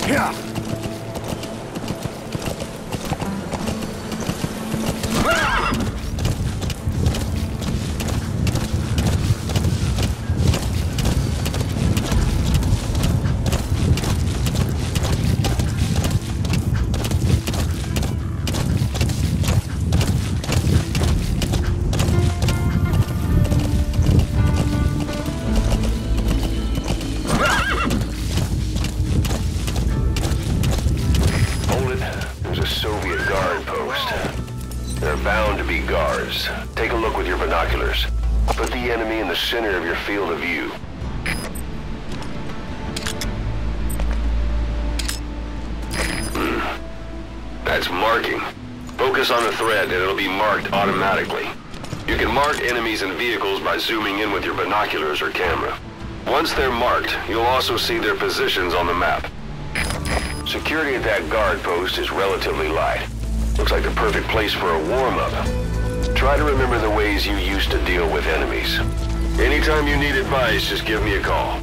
Take a look with your binoculars. Put the enemy in the center of your field of view. That's marking. Focus on the thread and it'll be marked automatically. You can mark enemies and vehicles by zooming in with your binoculars or camera. Once they're marked, you'll also see their positions on the map. Security at that guard post is relatively light. Looks like the perfect place for a warm-up. Try to remember the ways you used to deal with enemies. Anytime you need advice, just give me a call.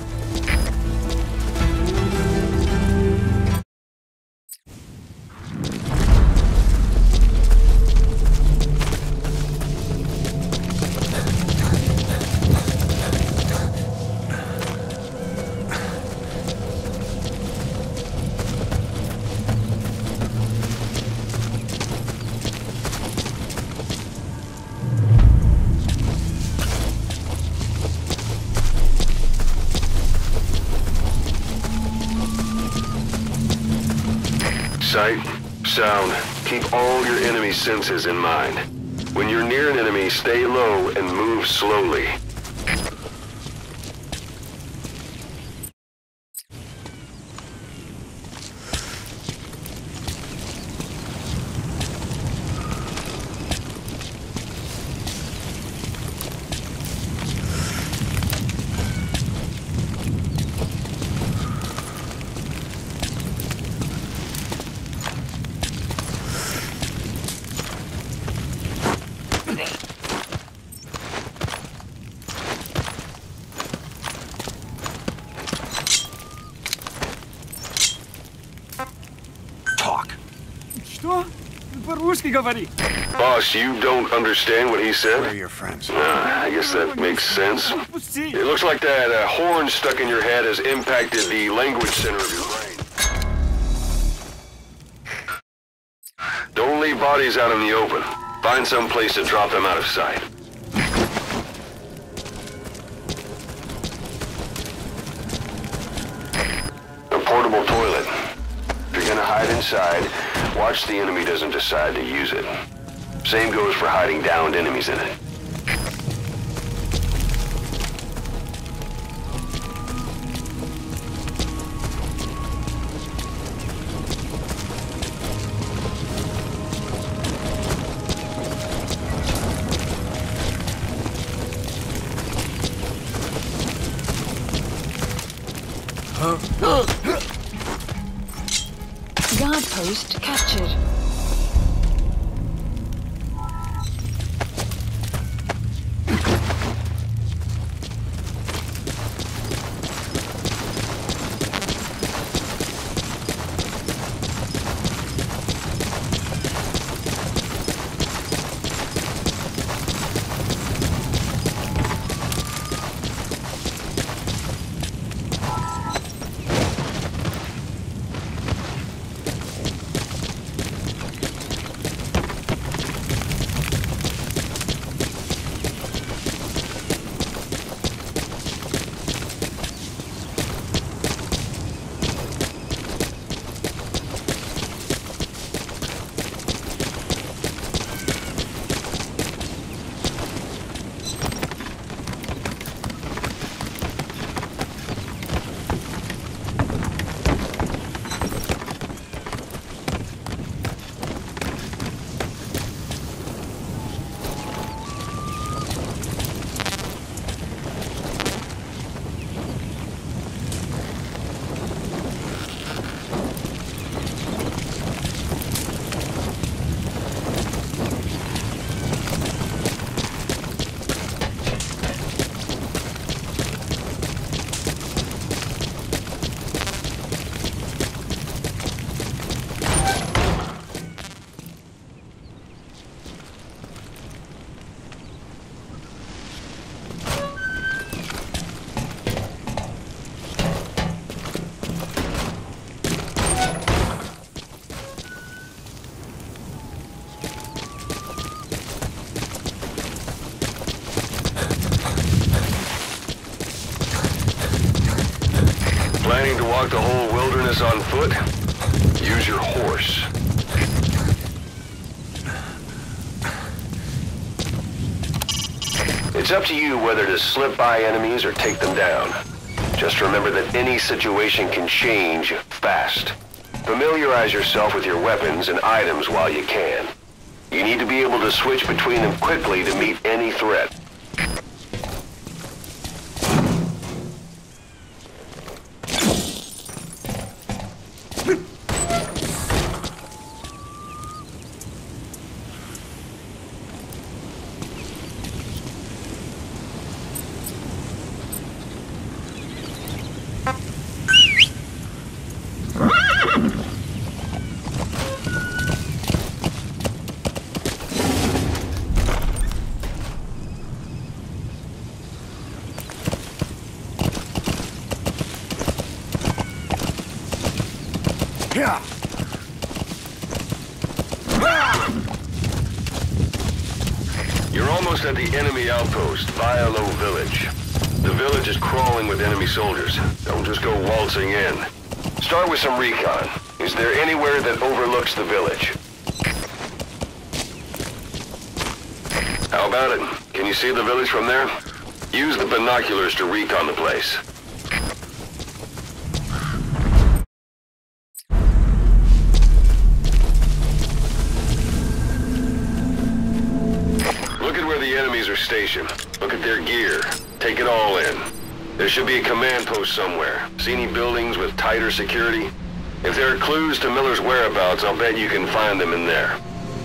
Sight, sound, keep all your enemy senses in mind. When you're near an enemy, stay low and move slowly. Boss, you don't understand what he said? Where are your friends? I guess that makes sense. It looks like that horn stuck in your head has impacted the language center of your brain. Don't leave bodies out in the open. Find some place to drop them out of sight. A portable toilet. If you're gonna hide inside, watch the enemy doesn't decide to use it. Same goes for hiding downed enemies in it. Guard post captured. planning to walk the whole wilderness on foot? Use your horse. It's up to you whether to slip by enemies or take them down. Just remember that any situation can change fast. Familiarize yourself with your weapons and items while you can. You need to be able to switch between them quickly to meet any threat. You're almost at the enemy outpost, Vialo Village. The village is crawling with enemy soldiers. Don't just go waltzing in. Start with some recon. Is there anywhere that overlooks the village? How about it? Can you see the village from there? Use the binoculars to recon the place. Station. Look at their gear. Take it all in. There should be a command post somewhere. See any buildings with tighter security? If there are clues to Miller's whereabouts, I'll bet you can find them in there.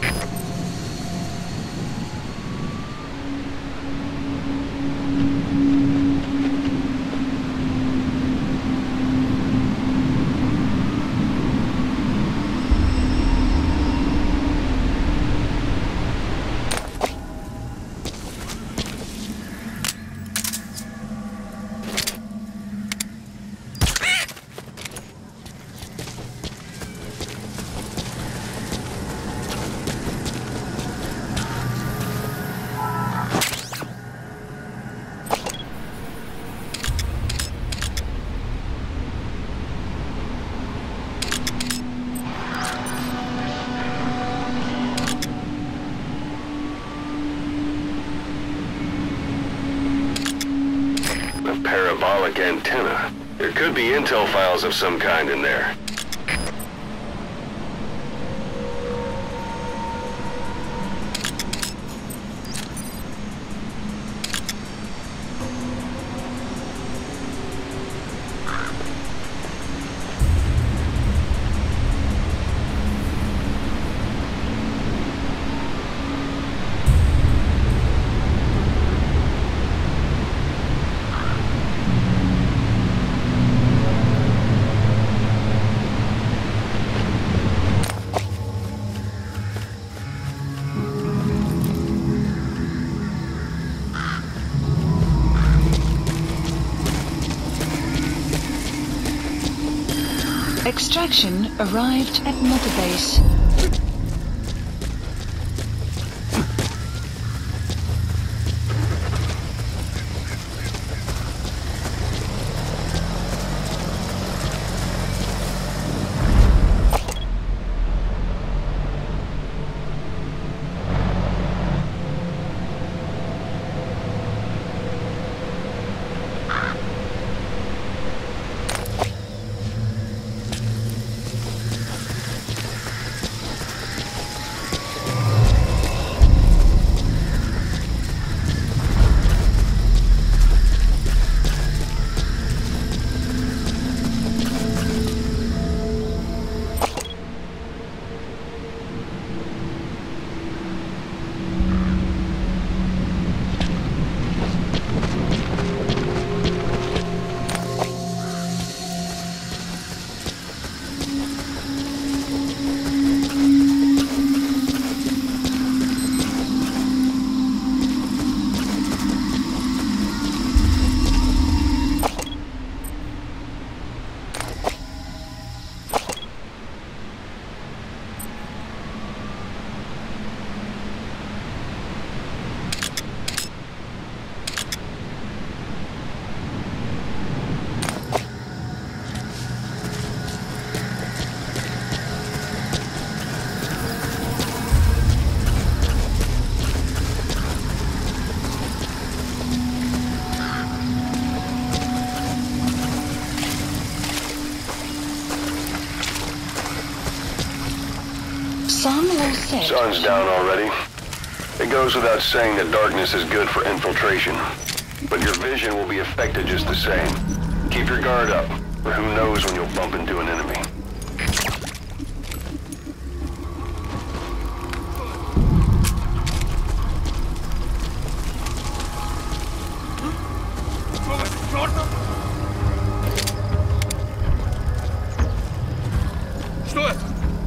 Parabolic antenna. There could be intel files of some kind in there. Extraction arrived at Mother Base. Sun all set. Sun's down already. It goes without saying that darkness is good for infiltration. But your vision will be affected just the same. Keep your guard up, or who knows when you'll bump into an enemy. Что это?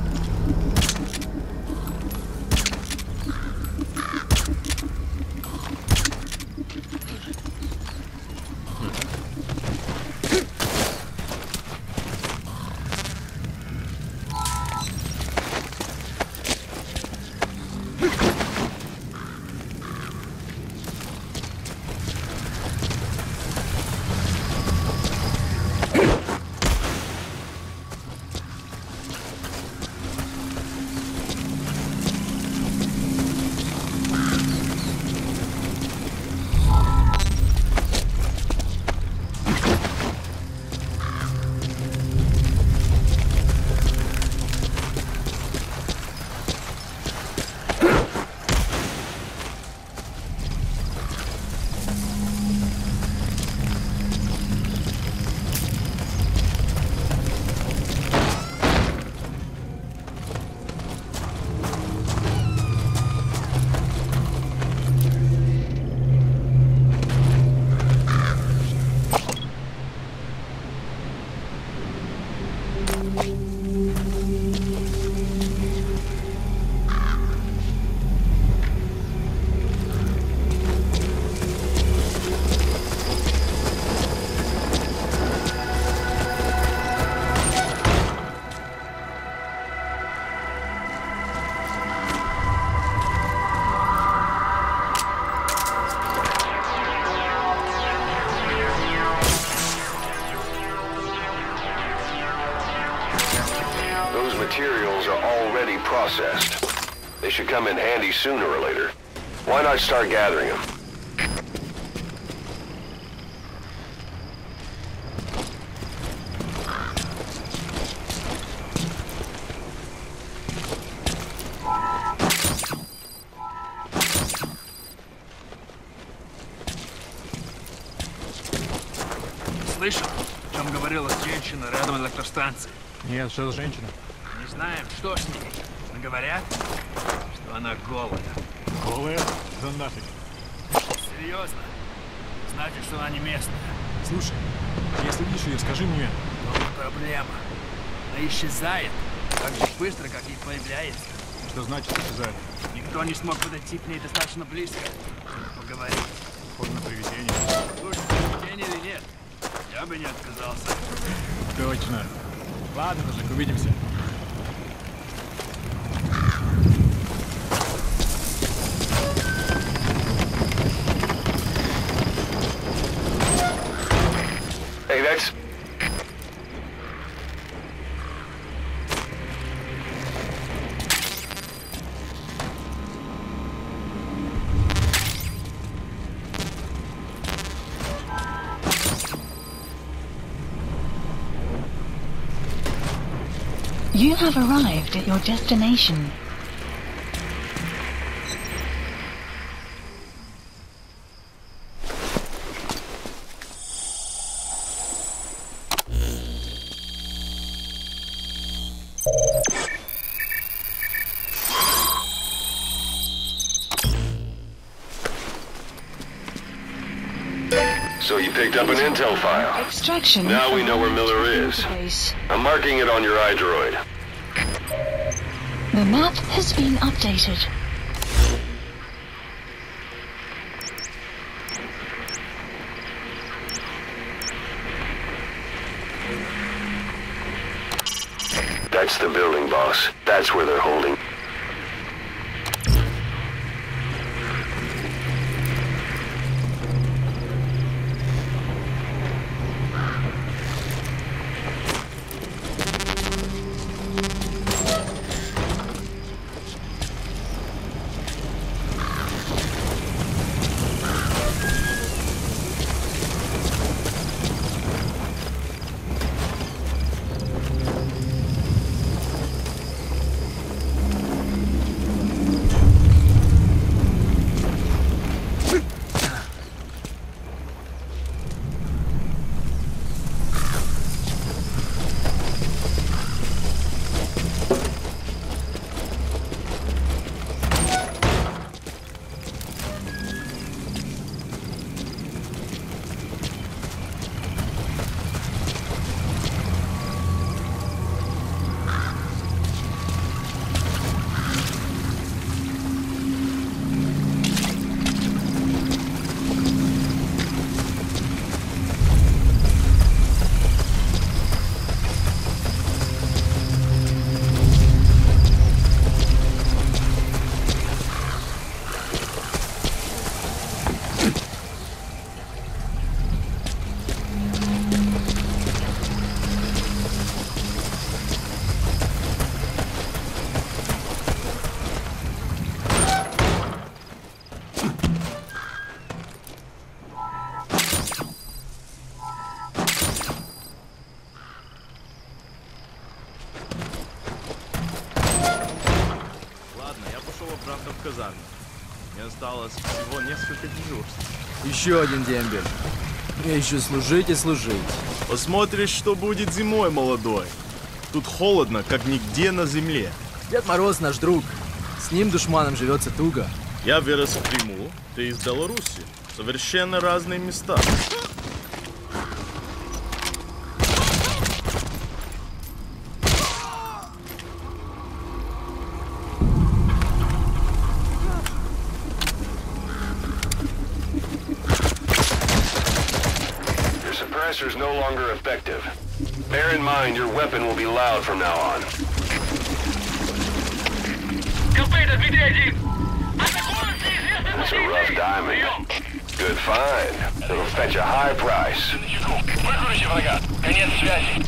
Those materials are already processed. They should come in handy sooner or later. Why not start gathering them? Слышал, о чем говорила женщина рядом от электростанции? Нет, что за женщина? Не знаем, что с ней. Но говорят, что она голая. Голая? Да нафиг. Серьезно? Значит, что она не местная. Слушай, если видишь ее, скажи мне. Но проблема. Она исчезает так же быстро, как и появляется. Что значит исчезает? Никто не смог подойти к ней достаточно близко, чтобы поговорить. Похоже на привидение. Слушай, привидение или нет, я бы не отказался. Точно. Ладно, Дожик, увидимся. Hey, that's... You have arrived at your destination. So you picked up an intel file. Extraction. Now we know where Miller is. Database. I'm marking it on your iDroid. The map has been updated. That's the building, boss. That's where they're holding. правда в казарме. Мне осталось всего несколько дежурств. Еще один дембель. Мне еще служить и служить. Посмотришь, что будет зимой, молодой. Тут холодно, как нигде на земле. Дед Мороз наш друг. С ним душманом живется туго. Я вырос в Крыму, ты из Беларуси. Совершенно разные места. Your suppressor's no longer effective. Bear in mind, your weapon will be loud from now on. That's a rough diamond. Good find. It'll fetch a high price. Выкрути врага. Конец связи.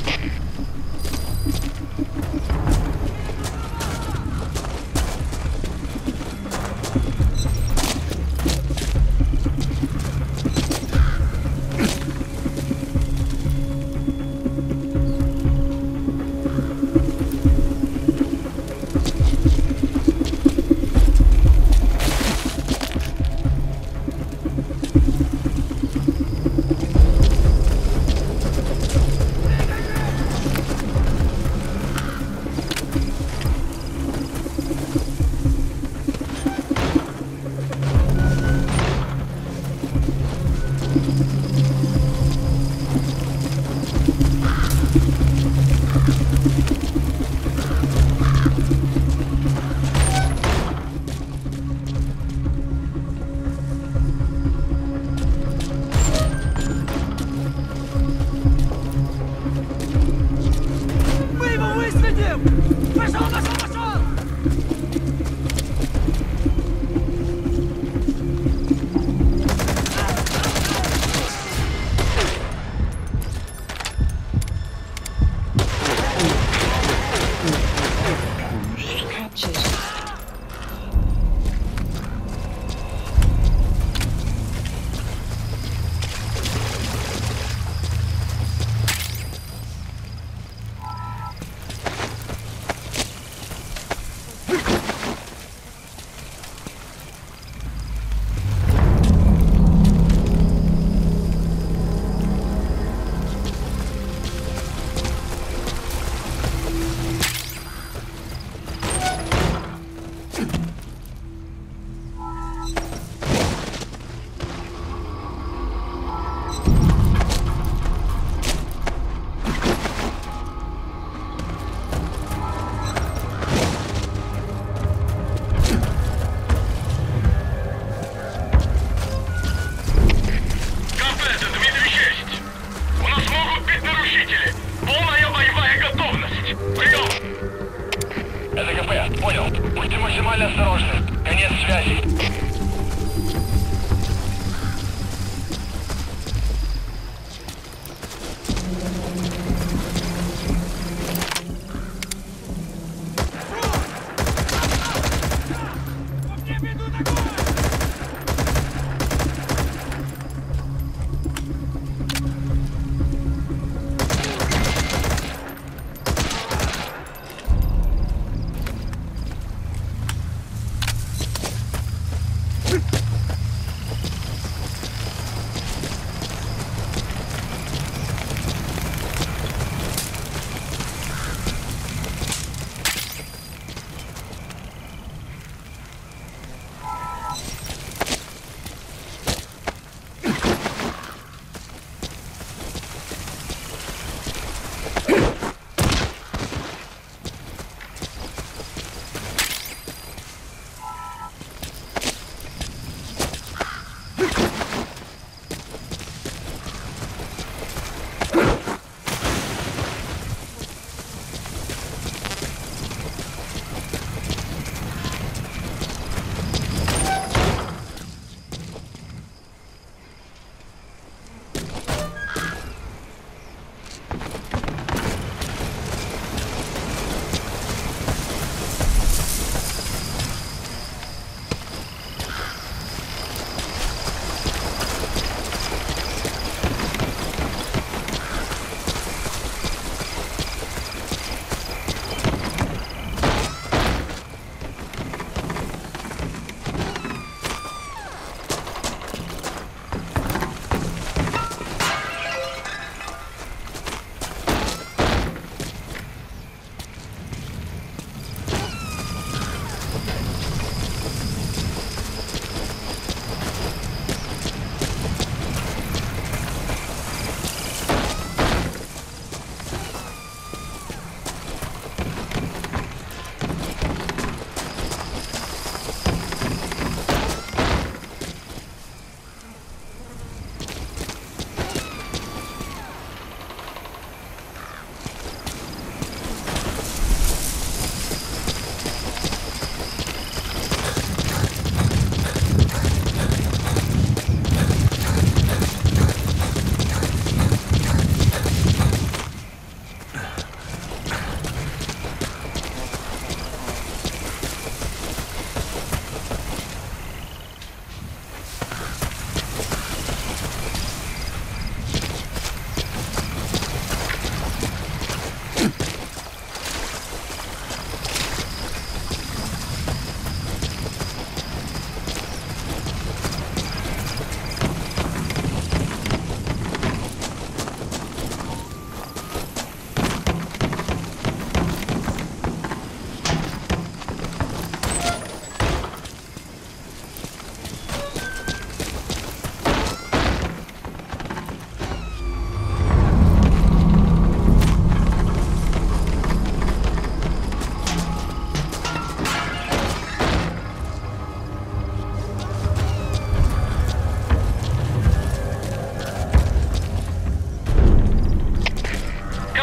Captured.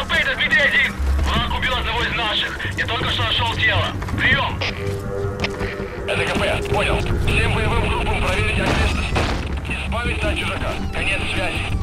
КП, это Дмитрий-1! Враг убил одного из наших. Я только что нашел тело. Прием! Это КП, понял. Всем боевым группам проверить окрестности. Избавиться от чужака. Конец связи.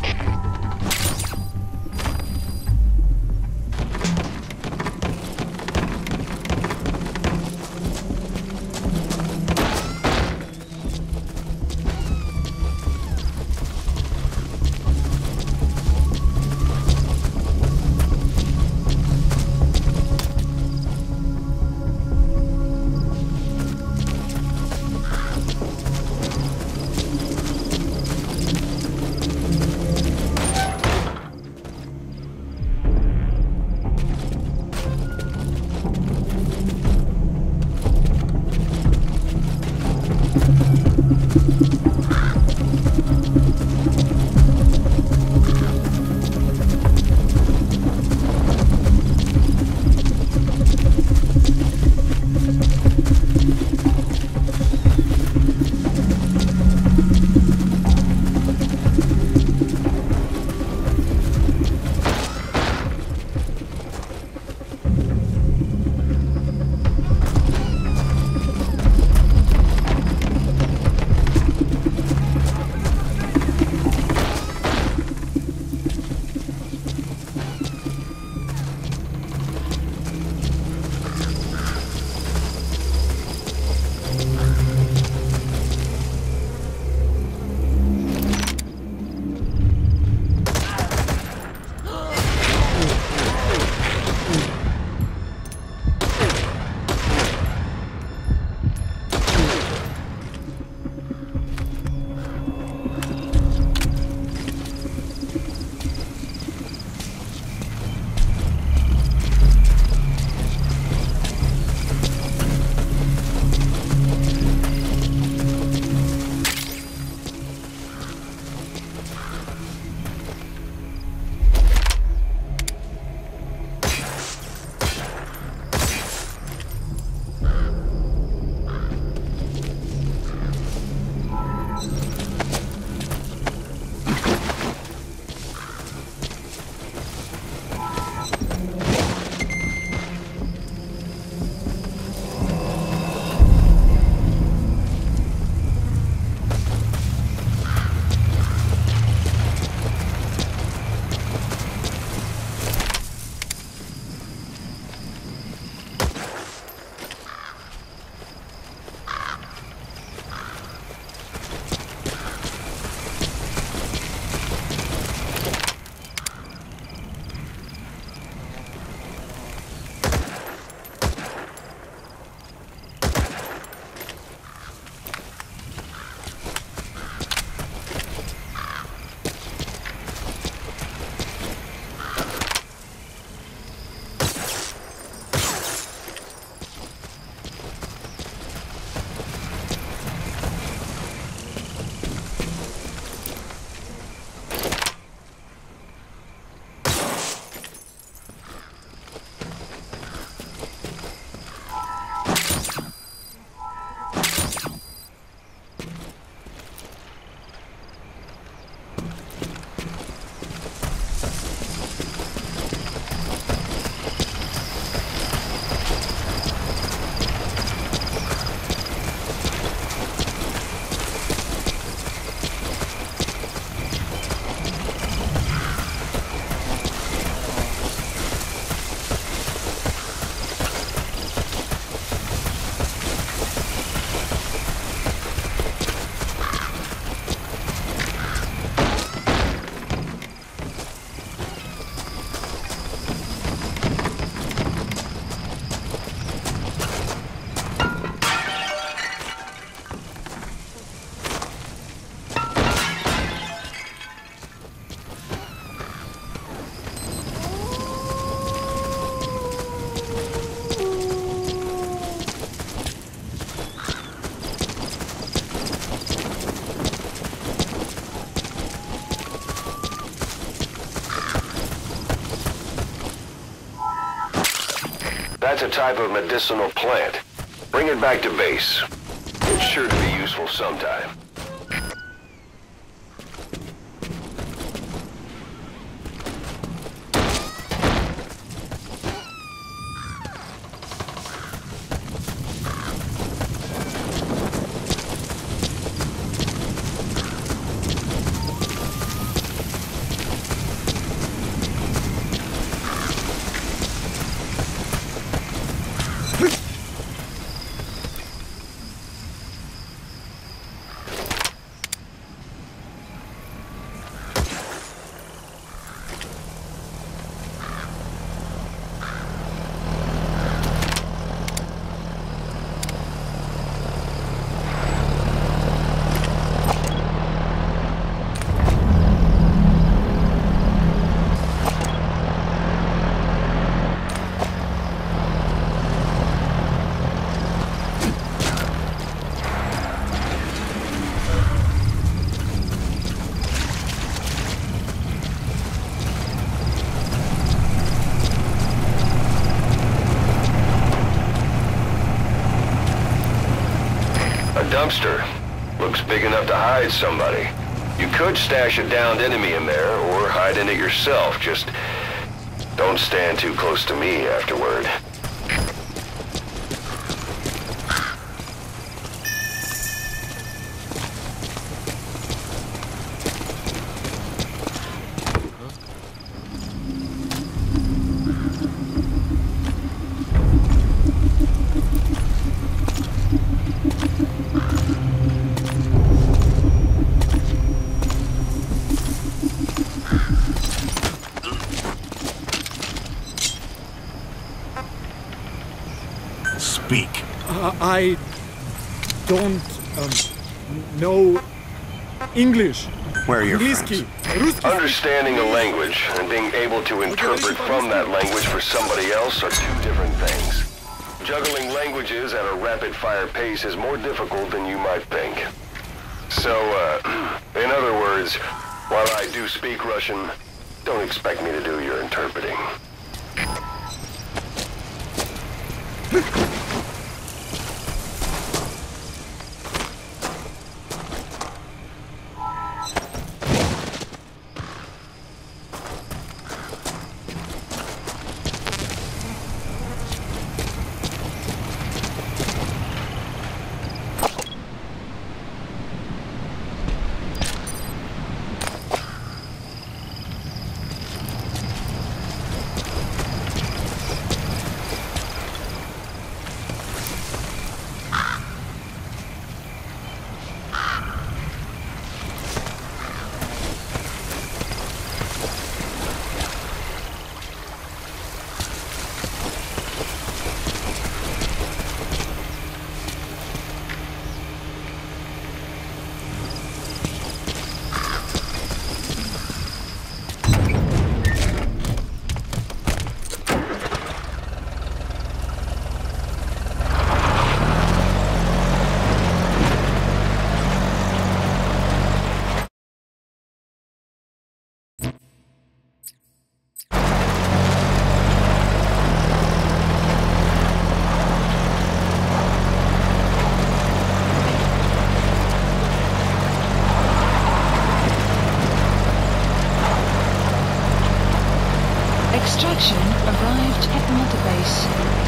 That's a type of medicinal plant. Bring it back to base. It's sure to be useful sometime. dumpster. Looks big enough to hide somebody. You could stash a downed enemy in there, or hide in it yourself. Just don't stand too close to me afterward. Speak. I don't know English. Where are your Английский. friends? Русский. Understanding a language and being able to interpret from that language for somebody else are two different things. Juggling languages at a rapid-fire pace is more difficult than you might think. So, in other words, while I do speak Russian, don't expect me to do your interpreting. Extraction arrived at Mother Base.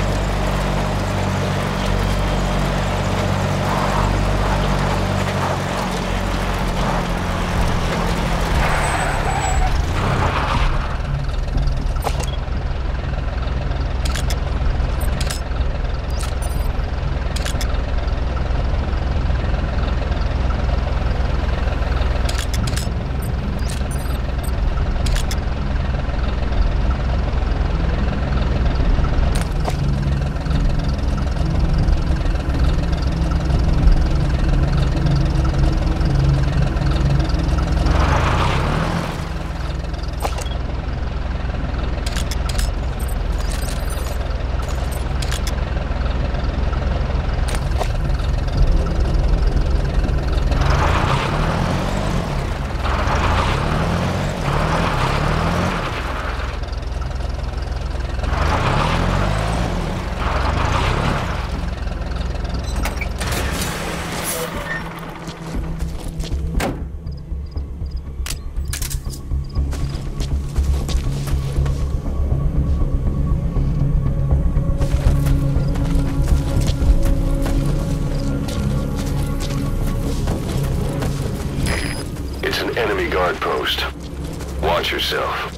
Enemy guard post. Watch yourself.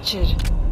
Richard.